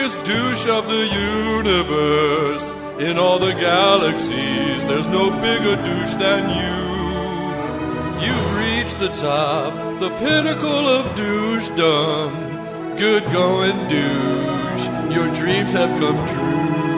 biggest douche of the universe. In all the galaxies, there's no bigger douche than you. You've reached the top, the pinnacle of douchedom. Good going, douche, your dreams have come true.